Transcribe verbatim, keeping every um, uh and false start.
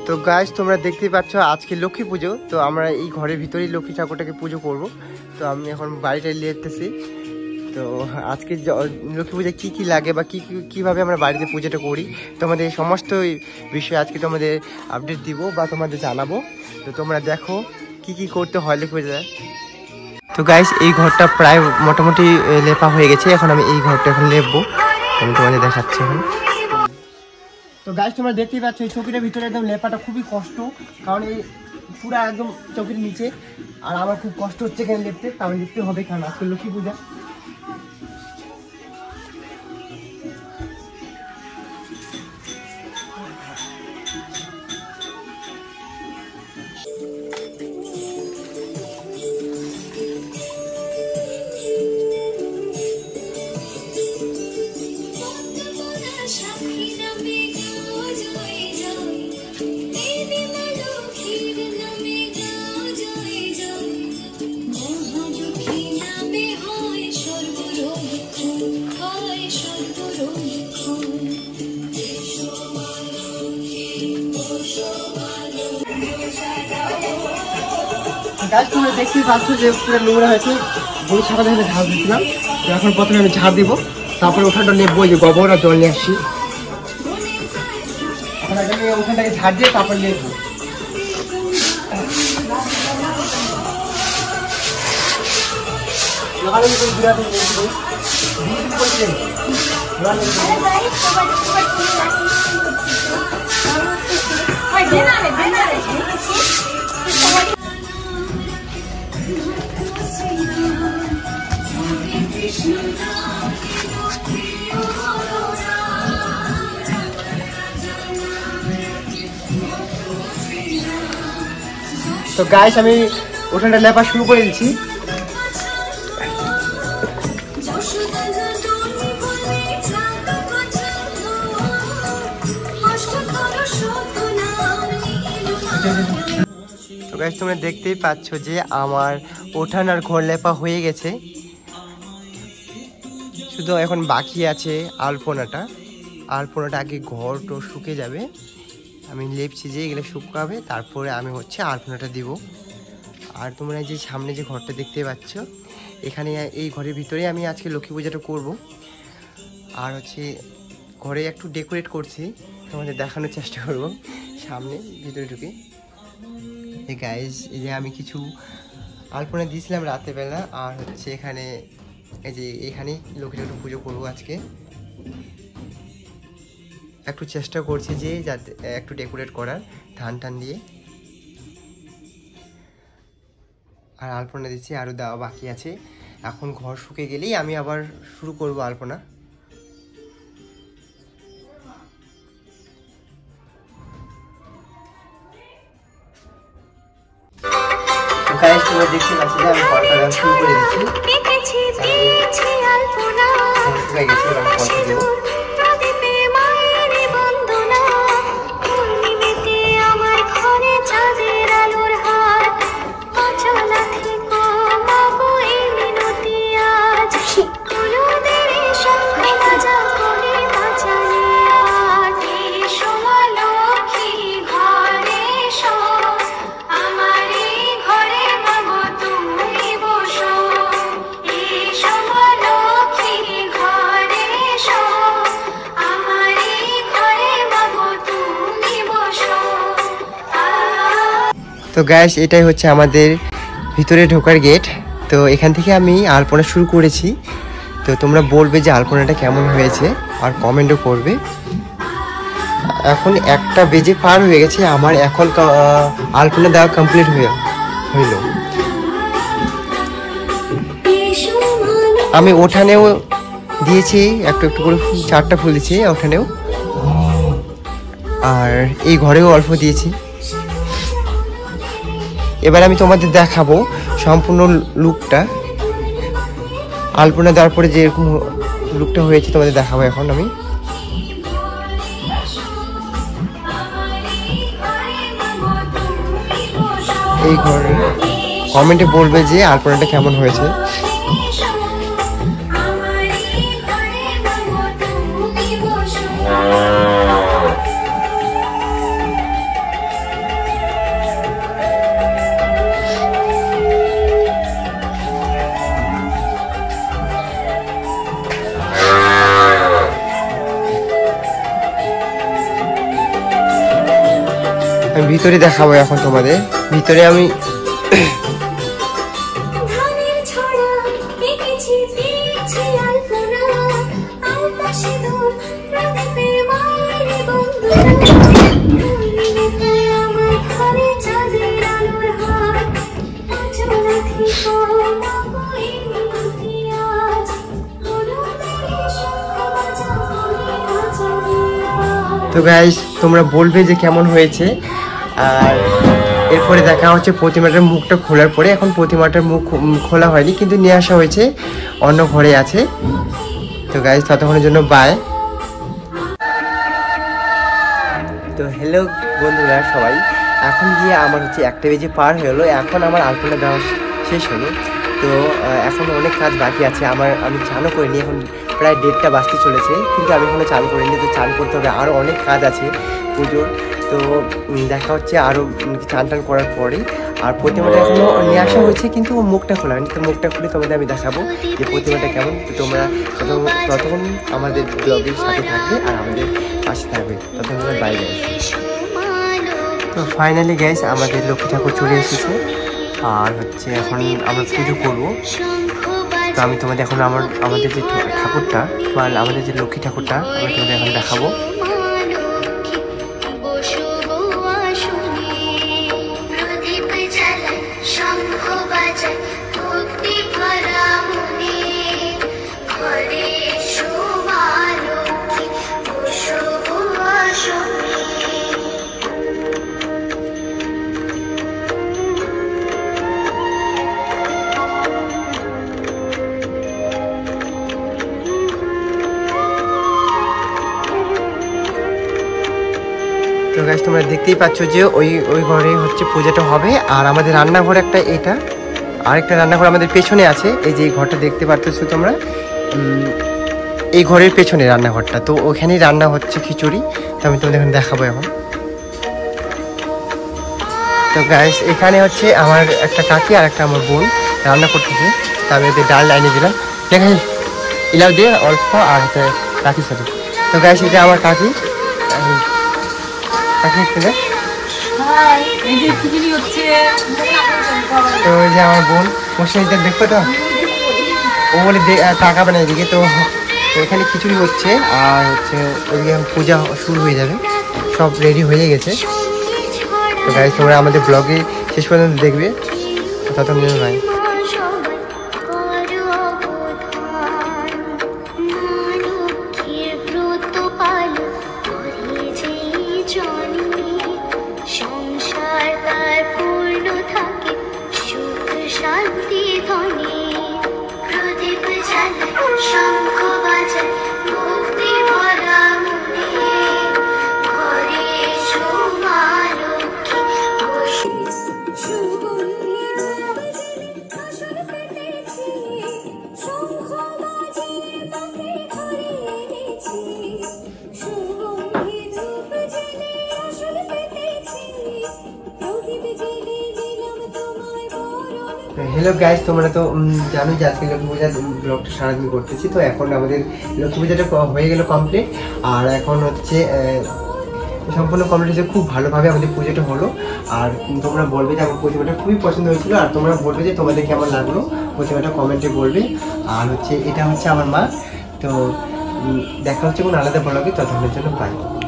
তো গাইস তোমরা দেখতেই পাচ্ছ আজকে লক্ষ্মী পুজো। তো আমরা এই ঘরের ভিতরেই লক্ষ্মী ঠাকুরটাকে পুজো করব। তো আমি এখন বাড়িটা লিখতেছি। তো আজকে লক্ষ্মী পূজা কী কী লাগে বা কী কীভাবে আমরা বাড়িতে পুজোটা করি তোমাদের সমস্ত বিষয়ে আজকে তোমাদের আপডেট দিব বা তোমাদের জানাবো। তো তোমরা দেখো কি কি করতে হয় লক্ষ্মী পূজায়। তো গাইস এই ঘরটা প্রায় মোটামুটি লেপা হয়ে গেছে, এখন আমি এই ঘরটা এখন লেপবো, আমি তোমাদের দেখাচ্ছি এখন। তো গাইস তোমরা দেখতেই পাচ্ছ এই চৌকিটার ভিতরে একদম লেপাটা খুবই কষ্ট, কারণ এই পুরো একদম চৌকির নিচে, আর আমার খুব কষ্ট হচ্ছে এখানে লেপতে, কারণ লিখতে হবে কারণ আজকে লক্ষ্মী পূজা। গাছ তোমরা দেখতেই পাচ্ছ যে পুরো নোংরা হয়েছে, গরু ছাগল এখানে ঝাড় দিচ্ছিলাম। তো এখন প্রথমে আমি ঝাড় দিব, তারপরে ওখানটা নেবো, যে গোবর আর জল নিয়ে আসছি। এখন আমি ওখানটাকে ঝাড় দিয়ে তারপর নেবো। তো গাইস আমি ওখানটা লেপা শুরু করে দিচ্ছি। তো গাইস তোমরা দেখতেই পাচ্ছ যে আমার ওঠান আর ঘর লেপা হয়ে গেছে, শুধু এখন বাকি আছে আলপনাটা। আলপনাটা আগে ঘর তো শুকে যাবে, আমি লেপছি যে এগুলো শুকাবে, তারপরে আমি হচ্ছে আলপনাটা দিব। আর তোমরা যে সামনে যে ঘরটা দেখতে পাচ্ছ, এখানে এই ঘরের ভিতরে আমি আজকে লক্ষ্মী পূজাটা করব। আর হচ্ছে ঘরে একটু ডেকোরেট করছি, তোমাদের দেখানোর চেষ্টা করব সামনে ভিতরে ঢুকে। এই গাইজ এই যে আমি কিছু আলপনা দিয়েছিলাম রাতেরবেলা, আর হচ্ছে এখানে এই যে এখানেই লক্ষ্মী ঠাকুর পুজো করবো আজকে। একটু চেষ্টা করছি যে যাতে একটু ডেকোরেট করার ধান টান দিয়ে। আর আলপনা দিচ্ছি, আরও দেওয়া বাকি আছে। এখন ঘর শুকে গেলেই আমি আবার শুরু করব আলপনা। গাইস তোমরা দেখতে পাচ্ছ যে আমি ঘরটা শুরু করে দিচ্ছি। শুকাই গেছে, আমি ঘরটা দেবো। তো গ্যাস এটাই হচ্ছে আমাদের ভিতরে ঢোকার গেট। তো এখান থেকে আমি আলপনা শুরু করেছি। তো তোমরা বলবে যে আলপনাটা কেমন হয়েছে, আর কমেন্টও করবে। এখন একটা বেজে পার হয়ে গেছে, আমার এখন আলপনা দেওয়া কমপ্লিট হয়ে হইল। আমি ওঠানেও দিয়েছি একটু একটু করে, চারটা ফুল দিয়েছি ওঠানেও, আর এই ঘরেও অল্প দিয়েছি। এবার আমি তোমাদের দেখাবো সম্পূর্ণ লুকটা, আলপনা দেওয়ার পরে যেরকম লুকটা হয়েছে তোমাদের দেখাবো এখন আমি। এই ঘর কমেন্টে বলবে যে আলপনাটা কেমন হয়েছে। আমি ভিতরে দেখাবো এখন তোমাদের। ভিতরে আমি তো গাইস তোমরা বলবে যে কেমন হয়েছে। আর এরপরে দেখা হচ্ছে প্রতিমাটার মুখটা খোলার পরে। এখন প্রতিমাটার মুখ খোলা হয়নি, কিন্তু নিয়ে আসা হয়েছে, অন্য ঘরে আছে। তো গাইস ততক্ষণের জন্য বাই। তো হ্যালো বন্ধুরা সবাই, এখন গিয়ে আমার হচ্ছে একটা বেজে পার হয়ে গেলো। এখন আমার আলপনা দেওয়া শেষ হলো। তো এখন অনেক কাজ বাকি আছে আমার। আমি চানও করিনি, এখন প্রায় দেড়টা বাজতে চলেছে, কিন্তু আমি এখনও চান করিনি। তো চান করতে হবে, আরও অনেক কাজ আছে পুজোর। তো দেখা হচ্ছে আরও চান টান করার পরে। আর প্রতিমাটা এখনও নিয়ে আসা হয়েছে, কিন্তু মুখটা খোলা হয়নি। তো মুখটা খুলে তোমাদের আমি দেখাবো যে প্রতিমাটা কেমন। তো তোমরা ততক্ষণ আমাদের ব্লগের সাথে থাকবে আর আমাদের পাশে থাকবে। ততক্ষণ বাইরে আসবে। তো ফাইনালি গাইস আমাদের লক্ষ্মী ঠাকুর চলে এসেছে, আর হচ্ছে এখন আমরা পুজো করবো। তো আমি তোমাদের এখন আমার আমাদের যে ঠাকুরটা বা আমাদের যে লক্ষ্মী ঠাকুরটা আমি তোমাদের এখন দেখাবো। তো গাইস তোমরা দেখতেই পাচ্ছ যে ওই ওই ঘরে হচ্ছে পূজাটা হবে। আর আমাদের রান্নাঘর একটা এটা, আরেকটা রান্নাঘর আমাদের পেছনে আছে। এই যে এই ঘরটা দেখতে পাচ্ছ তোমরা, এই ঘরের পেছনে রান্নাঘরটা। তো ওখানেই রান্না হচ্ছে খিচুড়ি। তো আমি তোমাদের এখানে দেখাবো এখন। তো গাইস এখানে হচ্ছে আমার একটা কাকি আর একটা আমার বোন রান্না করতেছে। তো আমি ওদের ডাল লাইনে দিলাম, দেখা ইলাও দিয়ে অল্প, আর হচ্ছে কাকির সাথে। তো গাইস এটা আমার কাকি, তো ওই যে আমার বোন মশাইটা দেখবে। তো ও বলে তাকাবে না এদিকে। তো এখানে খিচুড়ি হচ্ছে, আর হচ্ছে ওইদিকে পূজা শুরু হয়ে যাবে, সব রেডি হয়ে গেছে। তো গাইস তোমরা আমাদের ব্লগে শেষ পর্যন্ত দেখবে। ততক্ষণ ভাই হ্যালো গাইস, তোমরা তো জানো যে আজকে লক্ষ্মী পূজার ব্লগটা সারাদিন করতেছি। তো এখন আমাদের লক্ষ্মী পূজাটা হয়ে গেল কমপ্লিট। আর এখন হচ্ছে সম্পূর্ণ কমপ্লিট হচ্ছে, খুব ভালোভাবে আমাদের পুজোটা হলো। আর তোমরা বলবে যে আমার প্রতিমাটা খুবই পছন্দ হয়েছিল। আর তোমরা বলবে যে তোমাদের কেমন লাগলো প্রতিমাটা, কমেন্টে বলবে। আর হচ্ছে এটা হচ্ছে আমার মা। তো দেখা হচ্ছে কোনো আলাদা ব্লগে, ততক্ষণের জন্য বাই।